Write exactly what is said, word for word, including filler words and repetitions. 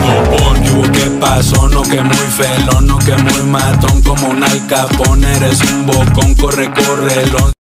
copón. ¿Qué hubo, qué pasó? No que muy felón, no que muy matón como un Al Capone. Eres un bocón, corre, corre,